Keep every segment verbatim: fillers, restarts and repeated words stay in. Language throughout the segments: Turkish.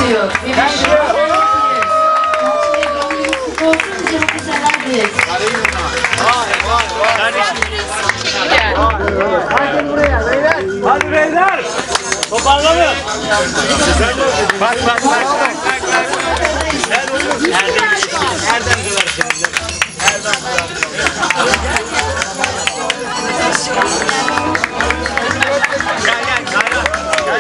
geliyor. Hadi buraya beyler. Hadi beyler. Toparlanın. Bak bak bak bak bak. Nereden nereden duvar şimdi? Nereden duvar? Gel gel Kayra. Gel.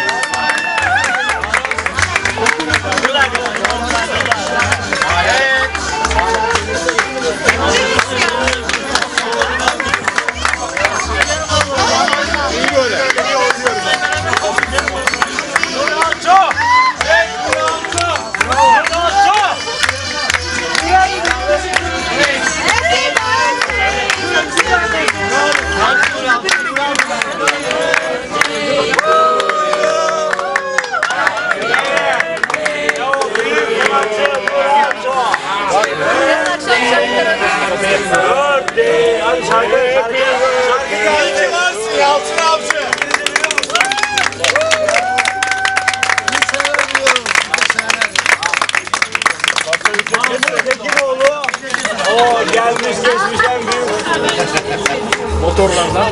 Buradan gel. Evet. İyi böyle. O gelmiş geçmiş en büyük motorlardan.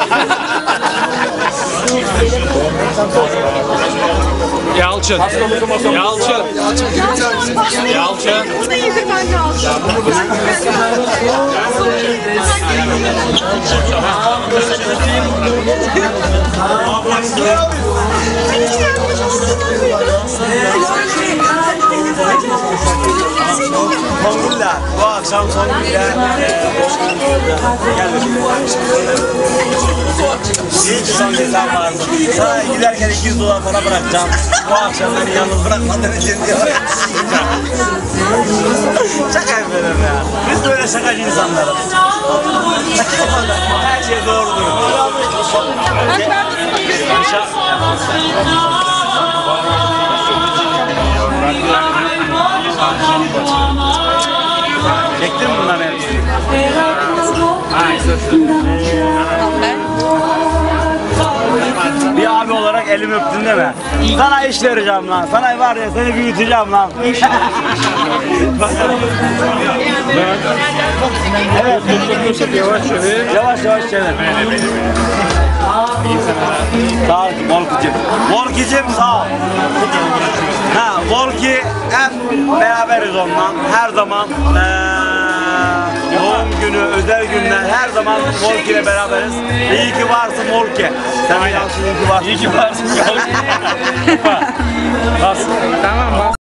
Yalçın. Yalçın. Yalçın. Bunu yedirmen lazım. Songüller. Bu akşam Songüller. İyi ki Songüller vardı. Sana giderken iki yüz dolar para bırakacağım. Bu akşam beni yalnız bırakmadığın için diyor. Şaka yapıyorum ya. Biz böyle şakacı insanlarız. Her şey doğrudur. Çektin mi bunları hepsini? Bir abi olarak elimi öptün değil mi? Sana iş vereceğim lan. Sana var ya seni büyüteceğim lan. Evet. Yavaş çevir. Yavaş yavaş çevir. Sağ ol Volki'cim. Volki'cim sağ ol. Ha, Volki hep beraberiz onunla. Her zaman ee, doğum günü, özel günler her zaman Volki ile beraberiz. İyi ki varsın Volki. Sen Yalçın iyi ki varsın. İyi ki varsın Volki. Bas. Tamam bas.